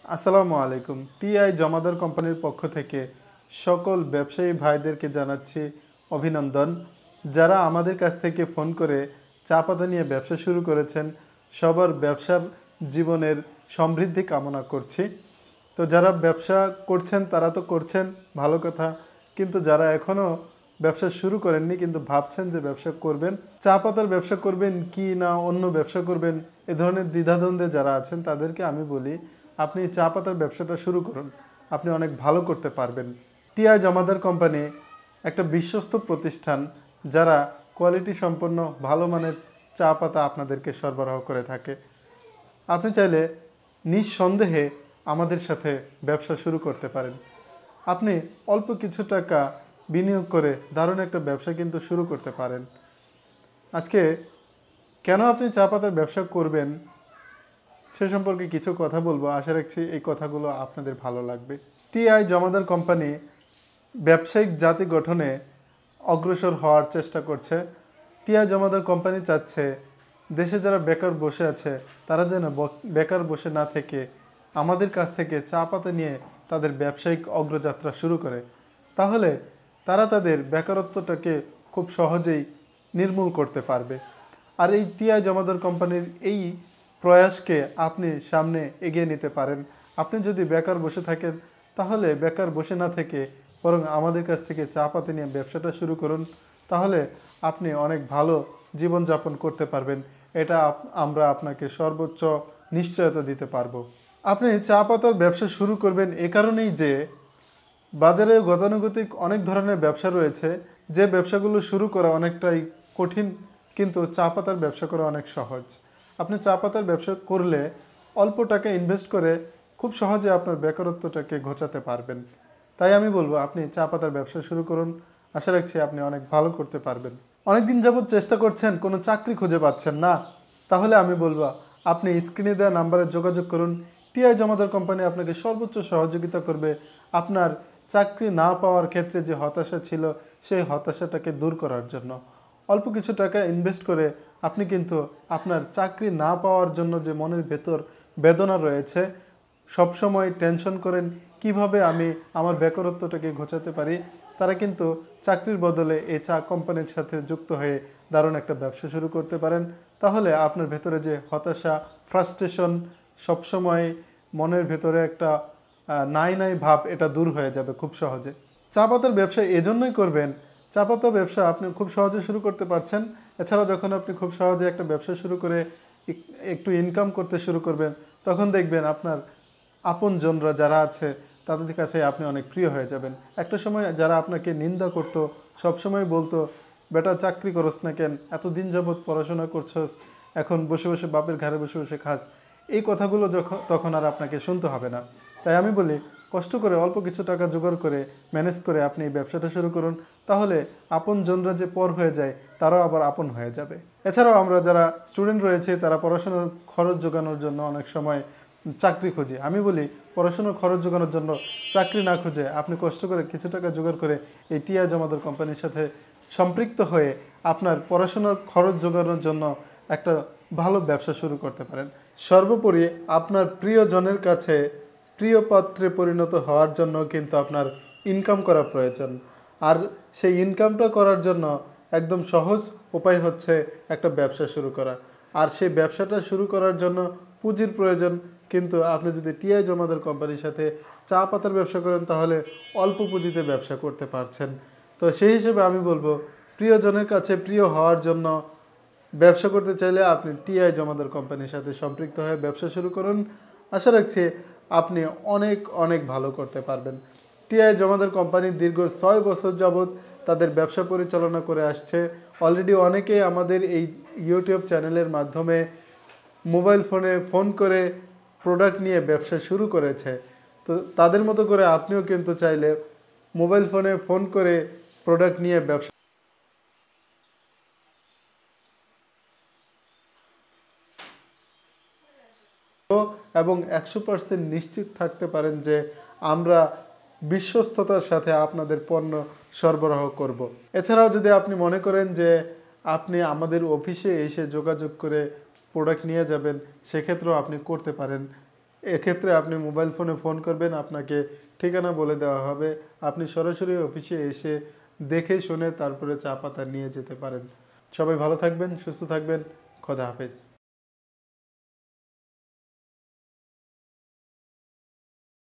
আসসালামু আলাইকুম। টিআই জমাদার কোম্পানির পক্ষ থেকে সকল ব্যবসায়ী ভাইদেরকে জানাচ্ছি অভিনন্দন। যারা আমাদের কাছ থেকে ফোন করে চা পাতা নিয়ে ব্যবসা শুরু করেছেন, সবার ব্যবসার জীবনের সমৃদ্ধি কামনা করছি। তো যারা ব্যবসা করছেন তারা তো করছেন, ভালো কথা, কিন্তু যারা এখনও ব্যবসা শুরু করেননি কিন্তু ভাবছেন যে ব্যবসা করবেন, চা পাতার ব্যবসা করবেন কি না অন্য ব্যবসা করবেন, এ ধরনের দ্বিধাদ্বন্দ্বে যারা আছেন তাদেরকে আমি বলি, আপনি চা পাতার ব্যবসাটা শুরু করুন, আপনি অনেক ভালো করতে পারবেন। টিআই জমাদার কোম্পানি একটা বিশ্বস্ত প্রতিষ্ঠান, যারা কোয়ালিটি সম্পন্ন ভালো মানের চা পাতা আপনাদেরকে সরবরাহ করে থাকে। আপনি চাইলে নিঃসন্দেহে আমাদের সাথে ব্যবসা শুরু করতে পারেন। আপনি অল্প কিছু টাকা বিনিয়োগ করে দারুণ একটা ব্যবসা কিন্তু শুরু করতে পারেন। আজকে কেন আপনি চা পাতার ব্যবসা করবেন সে সম্পর্কে কিছু কথা বলবো, আশা রাখছি এই কথাগুলো আপনাদের ভালো লাগবে। টিআই জমাদার কোম্পানি ব্যবসায়িক জাতি গঠনে অগ্রসর হওয়ার চেষ্টা করছে। টিআই জমাদার কোম্পানি চাচ্ছে দেশে যারা বেকার বসে আছে তারা যেন বেকার বসে না থেকে আমাদের কাছ থেকে চা পাতা নিয়ে তাদের ব্যবসায়িক অগ্রযাত্রা শুরু করে। তাহলে তারা তাদের বেকারত্বটাকে খুব সহজেই নির্মূল করতে পারবে। আর এই টিআই জমাদার কোম্পানির এই প্রয়াসকে আপনি সামনে এগিয়ে নিতে পারেন। আপনি যদি বেকার বসে থাকেন তাহলে বেকার বসে না থেকে বরং আমাদের কাছ থেকে চা পাতা নিয়ে ব্যবসাটা শুরু করুন, তাহলে আপনি অনেক ভালো জীবনযাপন করতে পারবেন। এটা আমরা আপনাকে সর্বোচ্চ নিশ্চয়তা দিতে পারবো। আপনি চা পাতার ব্যবসা শুরু করবেন এ কারণেই যে বাজারে গতানুগতিক অনেক ধরনের ব্যবসা রয়েছে, যে ব্যবসাগুলো শুরু করা অনেকটাই কঠিন, কিন্তু চা পাতার ব্যবসা করা অনেক সহজ। আপনি চা পাতার ব্যবসা করলে অল্প টাকা ইনভেস্ট করে খুব সহজে আপনার বেকারত্বটাকে ঘোচাতে পারবেন। তাই আমি বলবো আপনি চা পাতার ব্যবসা শুরু করুন, আশা রাখছি আপনি অনেক ভালো করতে পারবেন। অনেক দিন যাবত চেষ্টা করছেন, কোনো চাকরি খুঁজে পাচ্ছেন না, তাহলে আমি বলবো আপনি স্ক্রিনে দেওয়া নাম্বারে যোগাযোগ করুন। টিআই জমাদার কোম্পানি আপনাকে সর্বোচ্চ সহযোগিতা করবে আপনার চাকরি না পাওয়ার ক্ষেত্রে যে হতাশা ছিল সেই হতাশাটাকে দূর করার জন্য। অল্প কিছু টাকা ইনভেস্ট করে আপনি কিন্তু আপনার চাকরি না পাওয়ার জন্য যে মনের ভেতর বেদনা রয়েছে, সবসময় টেনশন করেন কিভাবে আমি আমার বেকারত্বটাকে ঘোচাতে পারি, তারা কিন্তু চাকরির বদলে এই চা কোম্পানির সাথে যুক্ত হয়ে দারুণ একটা ব্যবসা শুরু করতে পারেন। তাহলে আপনার ভেতরে যে হতাশা, ফ্রাস্ট্রেশন, সবসময় মনের ভেতরে একটা নাই নাই ভাব, এটা দূর হয়ে যাবে খুব সহজে। চা পাতার ব্যবসা এজন্যই করবেন, চা পাতা ব্যবসা আপনি খুব সহজে শুরু করতে পারছেন। এছাড়াও যখন আপনি খুব সহজে একটা ব্যবসা শুরু করে একটু ইনকাম করতে শুরু করবেন, তখন দেখবেন আপনার আপনজনরা যারা আছে তাদের কাছে আপনি অনেক প্রিয় হয়ে যাবেন। একটা সময় যারা আপনাকে নিন্দা করতো, সবসময় বলতো বেটা চাকরি করস না কেন, এত দিন যাবৎ পড়াশোনা করছস, এখন বসে বসে বাপের ঘাড়ে বসে বসে খাস, এই কথাগুলো তখন আর আপনাকে শুনতে হবে না। তাই আমি বলি কষ্ট করে অল্প কিছু টাকা জোগাড় করে ম্যানেজ করে আপনি এই ব্যবসাটা শুরু করুন, তাহলে আপনজনরা যে পর হয়ে যায় তারাও আবার আপন হয়ে যাবে। এছাড়াও আমরা যারা স্টুডেন্ট রয়েছে তারা পড়াশোনার খরচ জোগানোর জন্য অনেক সময় চাকরি খুঁজি। আমি বলি পড়াশোনার খরচ জোগানোর জন্য চাকরি না খুঁজে আপনি কষ্ট করে কিছু টাকা জোগাড় করে এই টিআই জমাদার কোম্পানির সাথে সম্পৃক্ত হয়ে আপনার পড়াশোনার খরচ জোগানোর জন্য একটা ভালো ব্যবসা শুরু করতে পারেন। সর্বোপরি আপনার প্রিয়জনের কাছে প্রিয় পাত্রে পরিণত হওয়ার জন্য কিন্তু আপনার ইনকাম করা প্রয়োজন। আর সেই ইনকামটা করার জন্য একদম সহজ উপায় হচ্ছে একটা ব্যবসা শুরু করা। আর সেই ব্যবসাটা শুরু করার জন্য পুঁজির প্রয়োজন, কিন্তু আপনি যদি টিআই জমাদার কোম্পানির সাথে চা পাতার ব্যবসা করেন তাহলে অল্প পুঁজিতে ব্যবসা করতে পারছেন। তো সেই হিসেবে আমি বলবো প্রিয়জনের কাছে প্রিয় হওয়ার জন্য ব্যবসা করতে চাইলে আপনি টিআই জমাদার কোম্পানির সাথে সম্পৃক্ত হয়ে ব্যবসা শুরু করুন, আশা রাখছি আপনি অনেক অনেক ভালো করতে পারবেন। টিআই জমাদার কোম্পানি দীর্ঘ 6 বছর যাবৎ তাদের ব্যবসা পরিচালনা করে আসছে। অলরেডি অনেকেই আমাদের এই ইউটিউব চ্যানেলের মাধ্যমে মোবাইল ফোনে ফোন করে প্রোডাক্ট নিয়ে ব্যবসা শুরু করেছে। তো তাদের মতো করে আপনিও কিন্তু চাইলে মোবাইল ফোনে ফোন করে প্রোডাক্ট নিয়ে ব্যবসা এবং 100% নিশ্চিত থাকতে পারেন যে আমরা বিশ্বস্ততার সাথে আপনাদের পণ্য সরবরাহ করব। এছাড়াও যদি আপনি মনে করেন যে আপনি আমাদের অফিসে এসে যোগাযোগ করে প্রোডাক্ট নিয়ে যাবেন, সেক্ষেত্রেও আপনি করতে পারেন। এক্ষেত্রে আপনি মোবাইল ফোনে ফোন করবেন, আপনাকে ঠিকানা বলে দেওয়া হবে, আপনি সরাসরি অফিসে এসে দেখে শুনে তারপরে চা পাতা নিয়ে যেতে পারেন। সবাই ভালো থাকবেন, সুস্থ থাকবেন, খোদা হাফেজ।